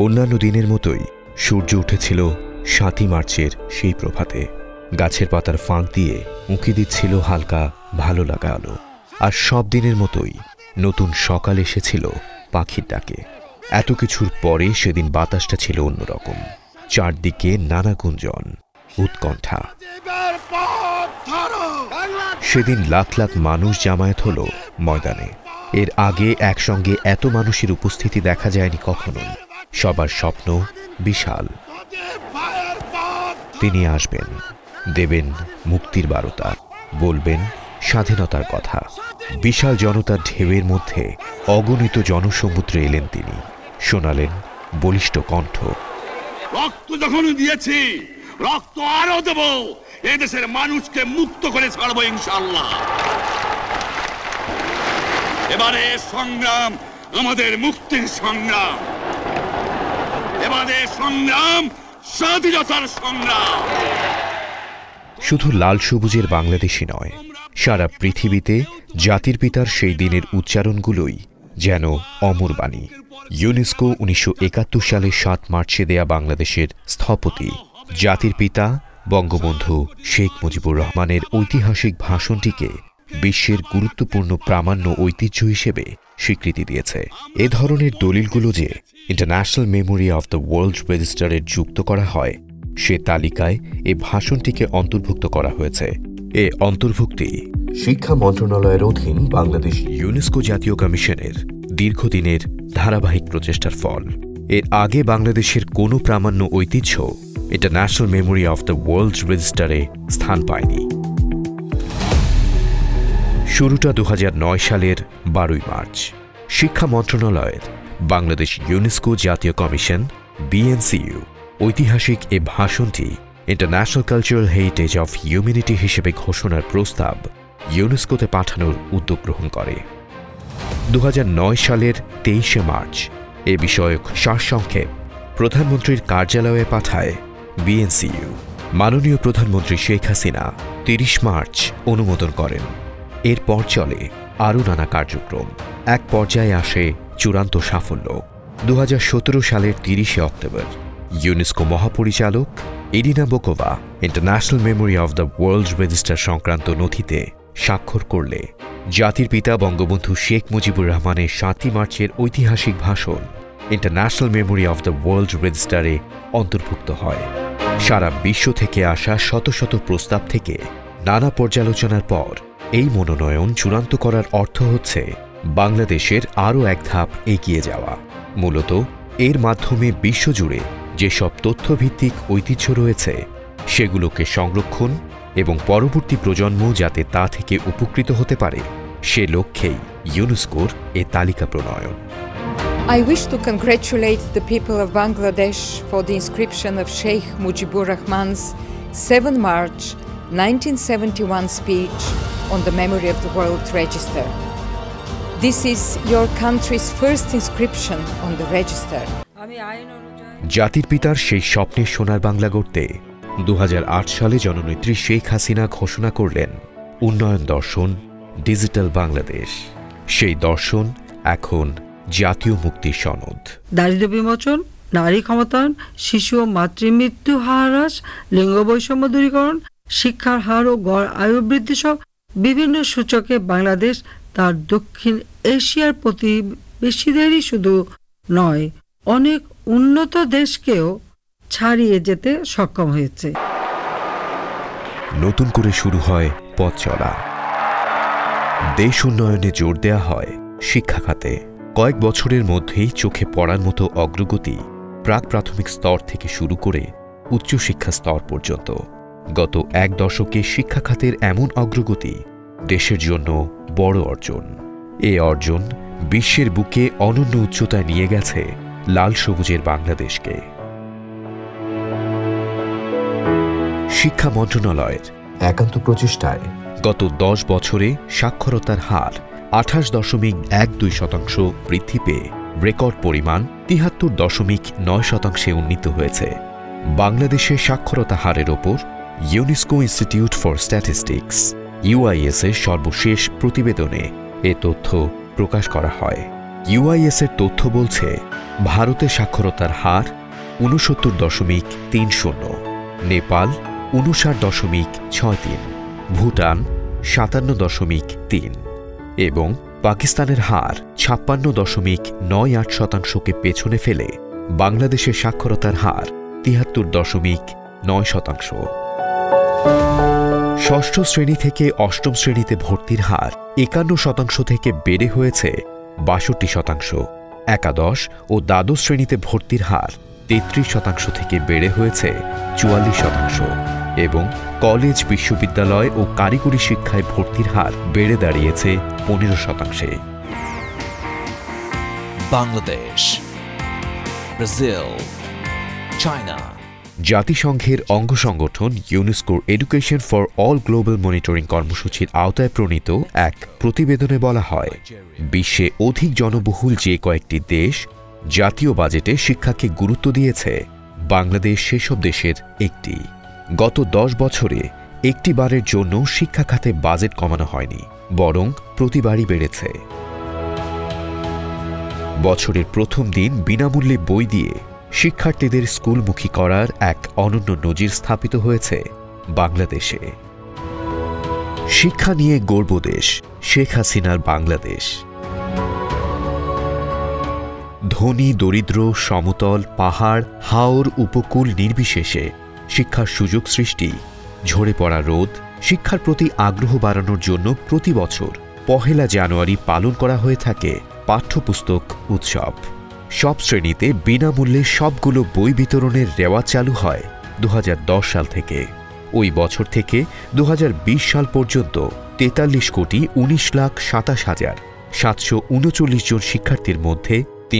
অন্যান্য দিনের মতোই সূর্য উঠেছিল ৭ই মার্চের সেই প্রভাতে। গাছের পাতার ফাঁক দিয়ে উঁকি দিচ্ছিল হালকা ভালো লাগা আলো। আর সব দিনের মতোই নতুন সকাল এসেছিল পাখির ডাকে। এত কিছুর পরে সেদিন বাতাসটা ছিল অন্যরকম। চারদিকে নানা গুঞ্জন, উৎকণ্ঠা। সেদিন লাখ লাখ মানুষ জামায়াত হলো ময়দানে। এর আগে একসঙ্গে এত মানুষের উপস্থিতি দেখা যায়নি কখনোই। সবার স্বপ্ন বিশাল, তিনি আসবেন, দেবেন মুক্তির বার্তা, বলবেন স্বাধীনতার কথা। বিশাল জনতার ঢেউয়ের মধ্যে অগণিত জনসমুদ্রে এলেন তিনি, শোনালেন বলিষ্ঠ কণ্ঠ। রক্ত যখন দিয়েছি, রক্ত আরো দেব, এদেশের মানুষকে মুক্ত করে ছাড়বো ইনশাআল্লাহ। এবারে সংগ্রাম আমাদের মুক্তির সংগ্রাম, এবারে সংগ্রাম স্বাধীনতার সংগ্রাম। শুধু লাল সবুজের বাংলাদেশই নয়, সারা পৃথিবীতে জাতির পিতার সেই দিনের উচ্চারণগুলোই যেন অমর বাণী। ইউনেস্কো ১৯৭১ সালের ৭ মার্চে দেয়া বাংলাদেশের স্থপতি জাতির পিতা বঙ্গবন্ধু শেখ মুজিবুর রহমানের ঐতিহাসিক ভাষণটিকে বিশ্বের গুরুত্বপূর্ণ প্রামাণ্য ঐতিহ্য হিসেবে স্বীকৃতি দিয়েছে। এ ধরনের দলিলগুলো যে international memory of the world রেজিস্টারে যুক্ত করা হয়, সে তালিকায় এ ভাষণটিকে অন্তর্ভুক্ত করা হয়েছে। এ অন্তর্ভুক্তি শিক্ষা মন্ত্রণালয়ের অধীন বাংলাদেশ ইউনেস্কো জাতীয় কমিশনের দীর্ঘদিনের ধারাবাহিক প্রচেষ্টার ফল। এর আগে বাংলাদেশের কোনো প্রামাণ্য ঐতিহ্য international memory of the world রেজিস্টারে স্থান পায়নি। শুরুটা ২০০৯ সালের ১২ই মার্চ। শিক্ষা মন্ত্রণালয়ের বাংলাদেশ ইউনেস্কো জাতীয় কমিশন বিএনসিইউ ঐতিহাসিক এ ভাষণটি international cultural heritage of humanity হিসেবে ঘোষণার প্রস্তাব ইউনেস্কোতে পাঠানোর উদ্যোগ গ্রহণ করে। ২০০৯ সালের ২৩শে মার্চ এ বিষয়ক সারসংক্ষেপ প্রধানমন্ত্রীর কার্যালয়ে পাঠায় বিএনসিইউ। মাননীয় প্রধানমন্ত্রী শেখ হাসিনা ৩০ মার্চ অনুমোদন করেন। এরপর চলে আরও নানা কার্যক্রম। এক পর্যায়ে আসে চূড়ান্ত সাফল্য। ২০১৭ সালের ৩০শে অক্টোবর ইউনেস্কো মহাপরিচালক Irina Bokova international memory of the world register সংক্রান্ত নথিতে স্বাক্ষর করলে জাতির পিতা বঙ্গবন্ধু শেখ মুজিবুর রহমানের ৭ই মার্চের ঐতিহাসিক ভাষণ international memory of the world রেজিস্টারে অন্তর্ভুক্ত হয়। সারা বিশ্ব থেকে আসা শত শত প্রস্তাব থেকে নানা পর্যালোচনার পর এই মনোনয়ন চূড়ান্ত করার অর্থ হচ্ছে বাংলাদেশের আরও এক ধাপ এগিয়ে যাওয়া। মূলত এর মাধ্যমে বিশ্বজুড়ে যেসব তথ্যভিত্তিক ঐতিহ্য রয়েছে সেগুলোকে সংরক্ষণ এবং পরবর্তী প্রজন্ম যাতে তা থেকে উপকৃত হতে পারে, সে লক্ষ্যেই ইউনেস্কোর এ তালিকা প্রণয়ন। I wish to congratulate the people of Bangladesh for the inscription of Sheikh Mujibur Rahman's 7 March 1971 speech on the memory of the World Register. This is your country's first inscription on the register. জাতির পিতার সেই স্বপ্নের সোনার বাংলা গড়তে ২০০৮ সালে জননেত্রী শেখ হাসিনা ঘোষণা করলেন উন্নয়ন দর্শন ডিজিটাল বাংলাদেশ। সেই দর্শন এখন জাতীয় মুক্তির সনদ। দারিদ্র্য বিমোচন, নারী ক্ষমতায়ন, শিশু ও মাতৃমৃত্যু হার হ্রাস, লিঙ্গ বৈষম্য দূরীকরণ, শিক্ষার হার ও গড় আয়ু বৃদ্ধি সহ বিভিন্ন সূচকে বাংলাদেশ তার দক্ষিণ এশিয়ার প্রতিবেশীদেরই শুধু নয়, অনেক উন্নত দেশকেও ছাড়িয়ে যেতে সক্ষম হয়েছে। নতুন করে শুরু হয় পথ চলা। দেশ উন্নয়নে জোর দেয়া হয় শিক্ষা খাতে। কয়েক বছরের মধ্যেই চোখে পড়ার মতো অগ্রগতি প্রাক প্রাথমিক স্তর থেকে শুরু করে উচ্চশিক্ষা স্তর পর্যন্ত। গত এক দশকে শিক্ষা খাতের এমন অগ্রগতি দেশের জন্য বড় অর্জন। এ অর্জন বিশ্বের বুকে অনন্য উচ্চতায় নিয়ে গেছে লাল সবুজের বাংলাদেশকে। শিক্ষা মন্ত্রণালয়ের একান্ত প্রচেষ্টায় গত ১০ বছরে সাক্ষরতার হার ২৮.১২% বৃদ্ধি পেয়ে রেকর্ড পরিমাণ ৭৩.৯% উন্নীত হয়েছে। বাংলাদেশের সাক্ষরতা হারের ওপর UNESCO institute for statistics UIS এর সর্বশেষ প্রতিবেদনে এ তথ্য প্রকাশ করা হয়। UIS এর তথ্য বলছে ভারতে সাক্ষরতার হার ৬৯.৩০, নেপাল ৫৯.৬৩, ভুটান ৫৭.৩ এবং পাকিস্তানের হার ৫৬.৯৮%কে পেছনে ফেলে বাংলাদেশের সাক্ষরতার হার ৭৩.৯%। ষষ্ঠ শ্রেণী থেকে অষ্টম শ্রেণীতে ভর্তির হার ৫১% থেকে বেড়ে হয়েছে ৬২%, একাদশ ও দ্বাদশ শ্রেণীতে ভর্তির হার ৩৩% থেকে বেড়ে হয়েছে ৪৪% এবং কলেজ, বিশ্ববিদ্যালয় ও কারিগরি শিক্ষায় ভর্তির হার বেড়ে দাঁড়িয়েছে ১৫%। Bangladesh, Brazil, China. জাতিসংঘের অঙ্গ সংগঠন ইউনেস্কোর education for all global monitoring কর্মসূচির আওতায় প্রণীত এক প্রতিবেদনে বলা হয়, বিশ্বে অধিক জনবহুল যে কয়েকটি দেশ জাতীয় বাজেটে শিক্ষাকে গুরুত্ব দিয়েছে, বাংলাদেশ সেসব দেশের একটি। গত ১০ বছরে একটি বারের জন্য শিক্ষা খাতে বাজেট কমানো হয়নি, বরং প্রতিবারই বেড়েছে। বছরের প্রথম দিন বিনামূল্যে বই দিয়ে শিক্ষার্থীদের স্কুলমুখী করার এক অনন্য নজির স্থাপিত হয়েছে বাংলাদেশে। শিক্ষা নিয়ে গর্বদেশ শেখ হাসিনার বাংলাদেশ। ধনী, দরিদ্র, সমতল, পাহাড়, হাওর, উপকূল নির্বিশেষে শিক্ষার সুযোগ সৃষ্টি, ঝরে পড়া রোদ, শিক্ষার প্রতি আগ্রহ বাড়ানোর জন্য প্রতি বছর ১ জানুয়ারি পালন করা হয়ে থাকে পাঠ্যপুস্তক উৎসব। সব শ্রেণীতে বিনামূল্যে সবগুলো বই বিতরণের রেওয়াজ চালু হয় ২০১০ সাল থেকে। ওই বছর থেকে ২০২০ সাল পর্যন্ত ৪৩,১২৭,৭৩৯ জন শিক্ষার্থীর মধ্যে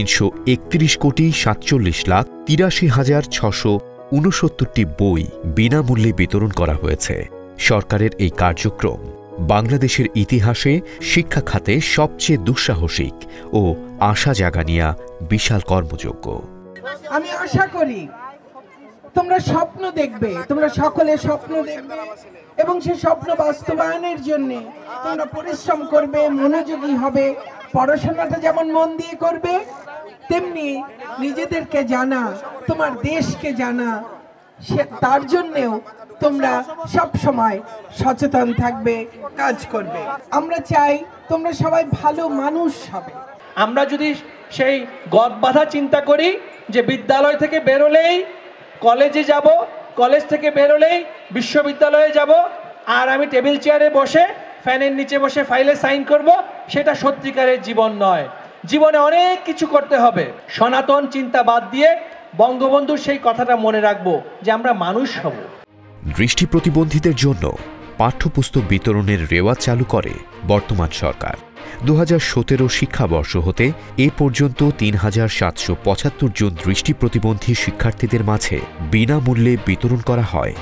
৩৩,৩১,৪৭,৮৩,৬৬৯টি বই বিনামূল্যে বিতরণ করা হয়েছে। সরকারের এই কার্যক্রম বাংলাদেশের ইতিহাসে শিক্ষা খাতে সবচেয়ে দুঃসাহসিক ও আশা জাগানিয়া বিশাল কর্মযজ্ঞ। আমি আশা করি তোমরা স্বপ্ন দেখবে, তোমরা সকলে স্বপ্ন দেখবে এবং সেই স্বপ্ন বাস্তবায়নের জন্য তোমরা পরিশ্রম করবে, মনোযোগী হবে। পড়াশোনাটা যেমন মন দিয়ে করবে, তেমনি নিজেদেরকে জানা, তোমার দেশকে জানা, তার জন্যেও তোমরা সব সময় সচেতন থাকবে, কাজ করবে। আমরা চাই তোমরা সবাই ভালো মানুষ হবে। আমরা যদি সেই গদ বাঁধা চিন্তা করি যে বিদ্যালয় থেকে বেরোলেই কলেজে যাব, কলেজ থেকে বেরোলেই বিশ্ববিদ্যালয়ে যাব, আর আমি টেবিল চেয়ারে বসে ফ্যানের নিচে বসে ফাইলে সাইন করব, সেটা সত্যিকারের জীবন নয়। জীবনে অনেক কিছু করতে হবে। সনাতন চিন্তা বাদ দিয়ে বঙ্গবন্ধুর সেই কথাটা মনে রাখবো যে আমরা মানুষ হব। দৃষ্টি প্রতিবন্ধীদের জন্য পাঠ্যপুস্তক বিতরণের রেওয়াজ চালু করে বর্তমান সরকার। ২০১৭ শিক্ষাবর্ষ হতে এ পর্যন্ত ৩,৭৭৫ জন দৃষ্টি প্রতিবন্ধী শিক্ষার্থীদের মাঝে বিনামূল্যে বিতরণ করা হয়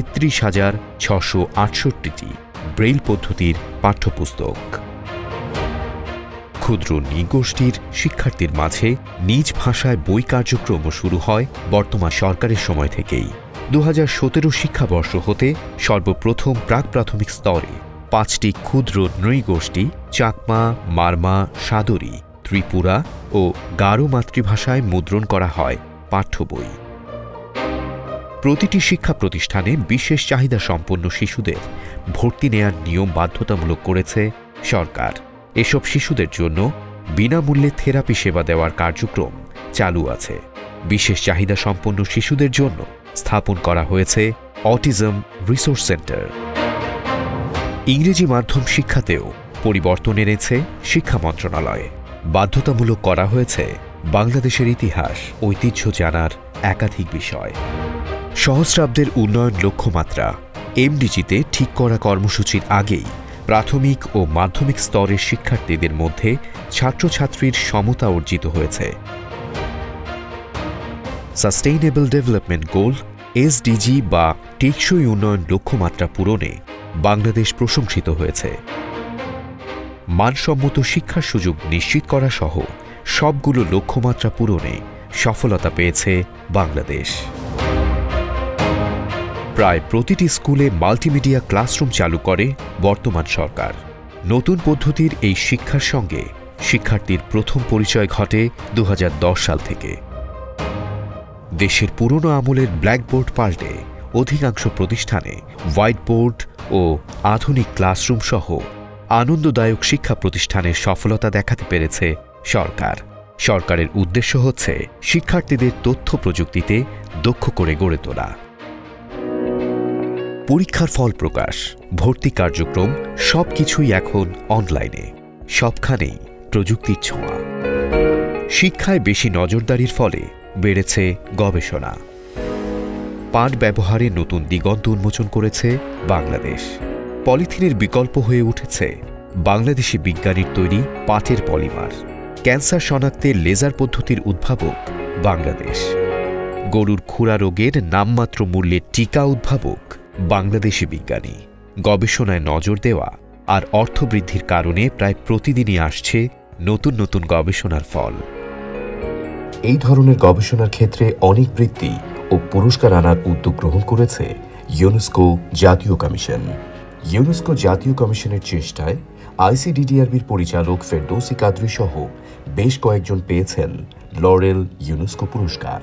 ৩৩,৬৬৮টি ব্রেইল পদ্ধতির পাঠ্যপুস্তক। ক্ষুদ্র নৃগোষ্ঠীর শিক্ষার্থীর মাঝে নিজ ভাষায় বই কার্যক্রম শুরু হয় বর্তমান সরকারের সময় থেকেই। ২০১৭ শিক্ষাবর্ষ হতে সর্বপ্রথম প্রাক প্রাথমিক স্তরে ৫টি ক্ষুদ্র নৃগোষ্ঠী চাকমা, মারমা, সাদরি, ত্রিপুরা ও গারো মাতৃভাষায় মুদ্রণ করা হয় পাঠ্য বই। প্রতিটি শিক্ষা প্রতিষ্ঠানে বিশেষ চাহিদা সম্পন্ন শিশুদের ভর্তি নেয়ার নিয়ম বাধ্যতামূলক করেছে সরকার। এসব শিশুদের জন্য বিনামূল্যে থেরাপি সেবা দেওয়ার কার্যক্রম চালু আছে। বিশেষ চাহিদা সম্পন্ন শিশুদের জন্য স্থাপন করা হয়েছে অটিজম রিসোর্স সেন্টার। ইংরেজি মাধ্যম শিক্ষাতেও পরিবর্তন এনেছে শিক্ষা মন্ত্রণালয়। বাধ্যতামূলক করা হয়েছে বাংলাদেশের ইতিহাস, ঐতিহ্য জানার একাধিক বিষয়। সহস্রাব্দের উন্নয়ন লক্ষ্যমাত্রা এমডিজিতে ঠিক করা কর্মসূচির আগেই প্রাথমিক ও মাধ্যমিক স্তরের শিক্ষার্থীদের মধ্যে ছাত্রছাত্রীর সমতা অর্জিত হয়েছে। সাস্টেইনেবল ডেভেলপমেন্ট গোল এসডিজি বা টেকসই উন্নয়ন লক্ষ্যমাত্রা পূরণে বাংলাদেশ প্রশংসিত হয়েছে। মানসম্মত শিক্ষার সুযোগ নিশ্চিত করা সহ সবগুলো লক্ষ্যমাত্রা পূরণে সফলতা পেয়েছে বাংলাদেশ। প্রায় প্রতিটি স্কুলে মাল্টিমিডিয়া ক্লাসরুম চালু করে বর্তমান সরকার। নতুন পদ্ধতির এই শিক্ষার সঙ্গে শিক্ষার্থীর প্রথম পরিচয় ঘটে 2010 সাল থেকে। দেশের পুরনো আমলের ব্ল্যাকবোর্ড পাল্টে অধিকাংশ প্রতিষ্ঠানে হোয়াইট বোর্ড ও আধুনিক ক্লাসরুম সহ আনন্দদায়ক শিক্ষা প্রতিষ্ঠানের সফলতা দেখাতে পেরেছে সরকার। সরকারের উদ্দেশ্য হচ্ছে শিক্ষার্থীদের তথ্য প্রযুক্তিতে দক্ষ করে গড়ে তোলা। পরীক্ষার ফল প্রকাশ, ভর্তি কার্যক্রম সবকিছুই এখন অনলাইনে, সবখানেই প্রযুক্তির ছোঁয়া। শিক্ষায় বেশি নজরদারির ফলে বেড়েছে গবেষণা। পাট ব্যবহারে নতুন দিগন্ত উন্মোচন করেছে বাংলাদেশ। পলিথিনের বিকল্প হয়ে উঠেছে বাংলাদেশি বিজ্ঞানীর তৈরি পাটের পলিমার। ক্যান্সার শনাক্তে লেজার পদ্ধতির উদ্ভাবক বাংলাদেশ। গরুর খুরা রোগের নামমাত্র মূল্যের টিকা উদ্ভাবক বাংলাদেশি বিজ্ঞানী। গবেষণায় নজর দেওয়া আর অর্থ বৃদ্ধির কারণে প্রায় প্রতিদিনই আসছে নতুন নতুন গবেষণার ফল। এই ধরনের গবেষণার ক্ষেত্রে অনেক বৃত্তি ও পুরস্কার আনার উদ্যোগ গ্রহণ করেছে ইউনেস্কো জাতীয় কমিশন। ইউনেস্কো জাতীয় কমিশনের চেষ্টায় আইসিডিডিআরবির পরিচালক ফেরদৌসী কাদরী সহ বেশ কয়েকজন পেয়েছেন লরেল ইউনেস্কো পুরস্কার।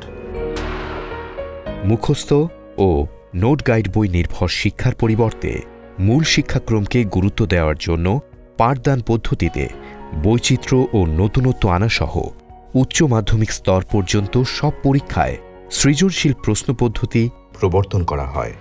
মুখস্থ ও নোট গাইড বই নির্ভর শিক্ষার পরিবর্তে মূল শিক্ষাক্রমকে গুরুত্ব দেওয়ার জন্য পাঠদান পদ্ধতিতে বৈচিত্র্য ও নতুনত্ব আনাসহ উচ্চ মাধ্যমিক স্তর পর্যন্ত সব পরীক্ষায় সৃজনশীল প্রশ্ন পদ্ধতি প্রবর্তন করা হয়।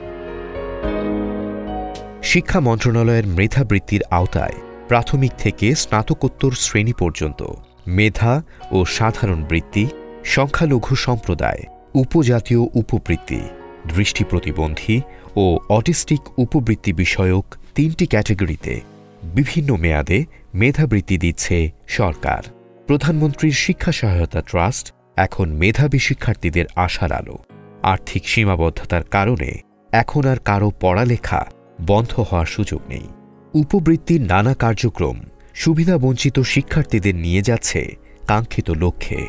শিক্ষা মন্ত্রণালয়ের মেধাবৃত্তির আওতায় প্রাথমিক থেকে স্নাতকোত্তর শ্রেণী পর্যন্ত মেধা ও সাধারণ বৃত্তি, সংখ্যালঘু সম্প্রদায়, উপজাতীয় উপবৃত্তি, দৃষ্টি প্রতিবন্ধী ও অটিস্টিক উপবৃত্তি বিষয়ক 3টি ক্যাটাগরিতে বিভিন্ন মেয়াদে মেধাবৃত্তি দিচ্ছে সরকার। প্রধানমন্ত্রীর শিক্ষা সহায়তা ট্রাস্ট এখন মেধাবী শিক্ষার্থীদের আশার আলো। আর্থিক সীমাবদ্ধতার কারণে এখন আর কারো পড়ালেখা বন্ধ হওয়ার সুযোগ নেই। উপবৃত্তির নানা কার্যক্রম সুবিধাবঞ্চিত শিক্ষার্থীদের নিয়ে যাচ্ছে কাঙ্ক্ষিত লক্ষ্যে।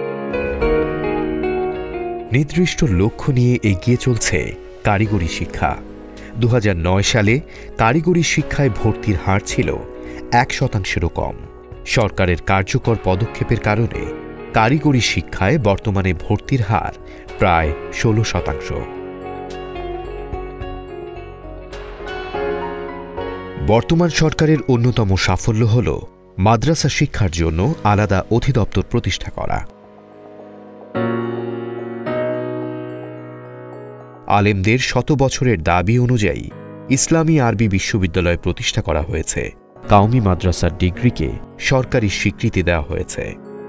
নির্দিষ্ট লক্ষ্য নিয়ে এগিয়ে চলছে কারিগরি শিক্ষা। 2009 সালে কারিগরি শিক্ষায় ভর্তির হার ছিল 1%-এরও কম। সরকারের কার্যকর পদক্ষেপের কারণে কারিগরি শিক্ষায় বর্তমানে ভর্তির হার প্রায় 16%। বর্তমান সরকারের অন্যতম সাফল্য হল মাদ্রাসা শিক্ষার জন্য আলাদা অধিদপ্তর প্রতিষ্ঠা করা। আলেমদের শত বছরের দাবি অনুযায়ী ইসলামী আরবি বিশ্ববিদ্যালয় প্রতিষ্ঠা করা হয়েছে। কাওমি মাদ্রাসার ডিগ্রিকে সরকারি স্বীকৃতি দেওয়া হয়েছে।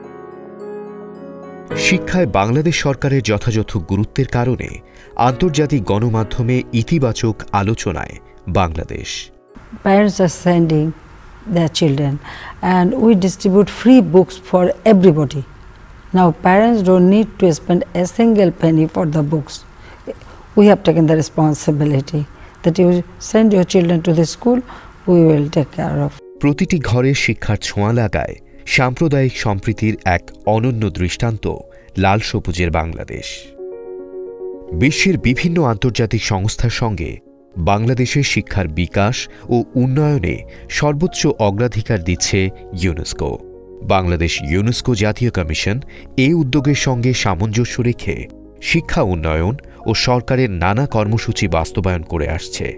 শিক্ষায় বাংলাদেশ সরকারের যথাযথ গুরুত্বের কারণে আন্তর্জাতিক গণমাধ্যমে ইতিবাচক আলোচনায় Bangladesh. Parents are sending their children and we distribute free books for everybody. Now parents don't need to spend a single penny for the books. We have taken the responsibility that you send your children to the school, we will take care of. প্রতিটি ঘরে শিক্ষার ছোঁয়া লাগায় সাম্প্রদায়িক সম্প্রীতির এক অনন্য দৃষ্টান্ত লাল সবুজের বাংলাদেশ। বিশ্বের বিভিন্ন আন্তর্জাতিক সংস্থার সঙ্গে বাংলাদেশের শিক্ষার বিকাশ ও উন্নয়নে সর্বোচ্চ অগ্রাধিকার দিচ্ছে ইউনেস্কো। বাংলাদেশ ইউনেস্কো জাতীয় কমিশন এই উদ্যোগের সঙ্গে সামঞ্জস্য রেখে শিক্ষা উন্নয়ন ও সরকারের নানা কর্মসূচি বাস্তবায়ন করে আসছে।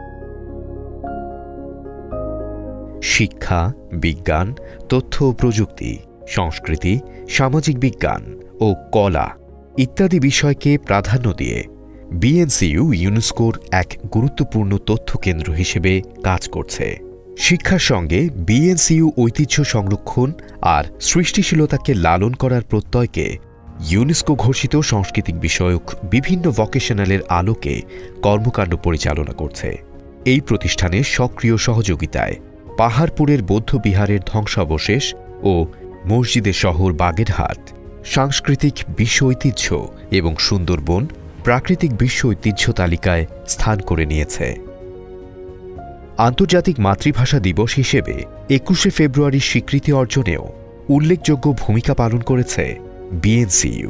শিক্ষা, বিজ্ঞান, তথ্য ও প্রযুক্তি, সংস্কৃতি, সামাজিক বিজ্ঞান ও কলা ইত্যাদি বিষয়কে প্রাধান্য দিয়ে বিএনসিইউ ইউনেস্কোর এক গুরুত্বপূর্ণ তথ্য কেন্দ্র হিসেবে কাজ করছে। শিক্ষার সঙ্গে বিএনসিইউ ঐতিহ্য সংরক্ষণ আর সৃষ্টিশীলতাকে লালন করার প্রত্যয়কে ইউনেস্কো ঘোষিত সাংস্কৃতিক বিষয়ক বিভিন্ন ভোকেশনালের আলোকে কর্মকাণ্ড পরিচালনা করছে। এই প্রতিষ্ঠানের সক্রিয় সহযোগিতায় পাহাড়পুরের বৌদ্ধবিহারের ধ্বংসাবশেষ ও মসজিদের শহর বাগেরহাট সাংস্কৃতিক বিশ্ব ঐতিহ্য এবং সুন্দরবন প্রাকৃতিক বিশ্ব ঐতিহ্য তালিকায় স্থান করে নিয়েছে। আন্তর্জাতিক মাতৃভাষা দিবস হিসেবে 21শে ফেব্রুয়ারির স্বীকৃতি অর্জনেও উল্লেখযোগ্য ভূমিকা পালন করেছে বিএনসিইউ।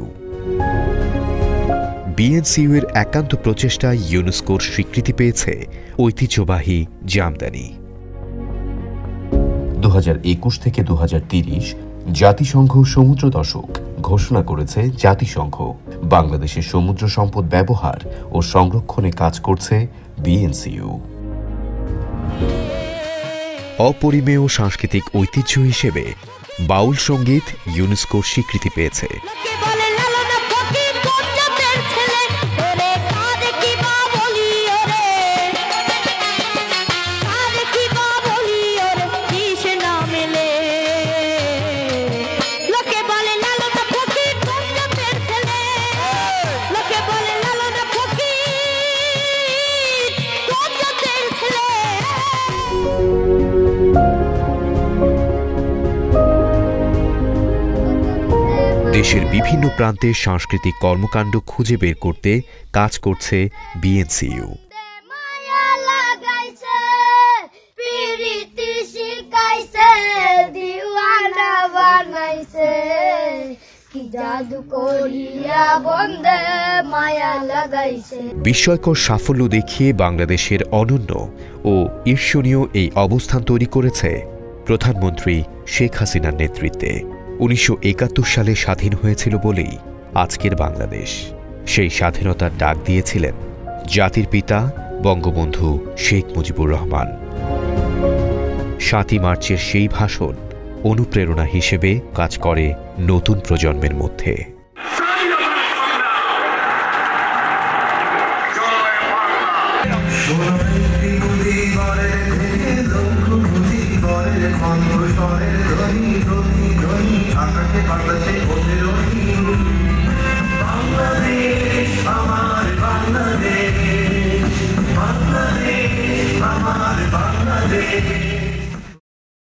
বিএনসিইউ এর একান্ত প্রচেষ্টায় ইউনেস্কোর স্বীকৃতি পেয়েছে ঐতিহ্যবাহী জামদানি। 2021 থেকে 2030 জাতিসংঘ সমুদ্র দশক ঘোষণা করেছে জাতিসংঘ। বাংলাদেশের সমুদ্র সম্পদ ব্যবহার ও সংরক্ষণে কাজ করছে বিএনসিইউ। অপরিমেয় সাংস্কৃতিক ঐতিহ্য হিসেবে বাউল সঙ্গীত ইউনেস্কোর স্বীকৃতি পেয়েছে। দেশের বিভিন্ন প্রান্তে সাংস্কৃতিক কর্মকাণ্ড খুঁজে বের করতে কাজ করছে বিএনসিইউ। বিস্ময়কর সাফল্য দেখিয়ে বাংলাদেশের অনন্য ও ঈর্ষণীয় এই অবস্থান তৈরি করেছে প্রধানমন্ত্রী শেখ হাসিনার নেতৃত্বে। 1971 সালে স্বাধীন হয়েছিল বলেই আজকের বাংলাদেশ। সেই স্বাধীনতার ডাক দিয়েছিলেন জাতির পিতা বঙ্গবন্ধু শেখ মুজিবুর রহমান। 7ই মার্চের সেই ভাষণ অনুপ্রেরণা হিসেবে কাজ করে নতুন প্রজন্মের মধ্যে। Bangladesh, Bangladesh, Bangladesh, Bangladesh.